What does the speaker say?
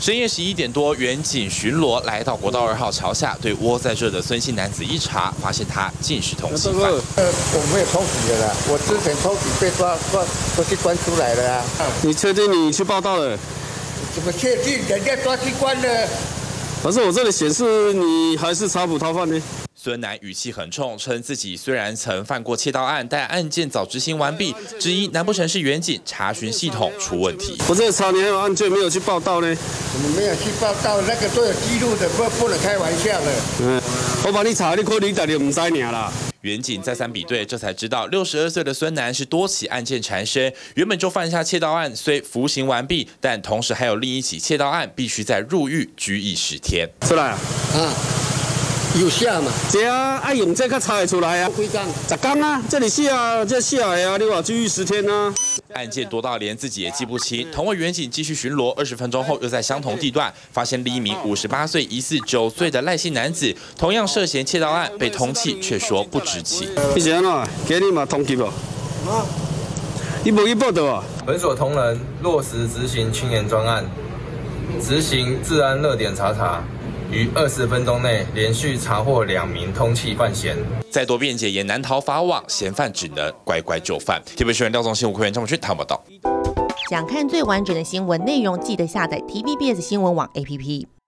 深夜11点多，远警巡逻来到国道2号桥下，对窝在这的孙姓男子一查，发现他竟是通缉犯。 我没有偷袭的啦，我之前偷袭被抓，都去关出来了啊。 你确定你去报道了？ 怎么确定？人家抓去关了。 可是我这里显示你还是查捕逃犯呢。 孙男语气很冲，称自己虽然曾犯过窃盗案，但案件早执行完毕，质疑难不成是远警查询系统出问题？ 我这查你还有案件没有去报道呢？ 我们没有去报道，那个都有记录的，不能开玩笑的。 我帮你查，你可能大家唔知尔啦。 远警再三比对，这才知道62岁的孙男是多起案件缠身，原本就犯下窃盗案，虽服刑完毕，但同时还有另一起窃盗案，必须在入狱拘役10天。 出来啊！ 有下嘛？ 这啊，爱用这个查得出来啊。 几天 ？10天啊，这里下这下来啊，你话拘役10天啊。 案件多到连自己也记不清。同为远警继续巡逻，20分钟后又在相同地段发现另一名58岁疑似9岁的赖姓男子，同样涉嫌窃盗案被通缉，却说不知情。 你是安怎？今日嘛通缉哦？你无去报道啊？ 本所同仁落实执行青年专案，执行治安热点查。于20分钟内连续查获2名通缉犯嫌， 再多辩解也难逃法网，嫌犯只能乖乖就范。TVB 新闻廖宗新、吴奎元、张柏轩谈报道。 想看最完整的新闻内容，记得下载 TVBS 新闻网 APP。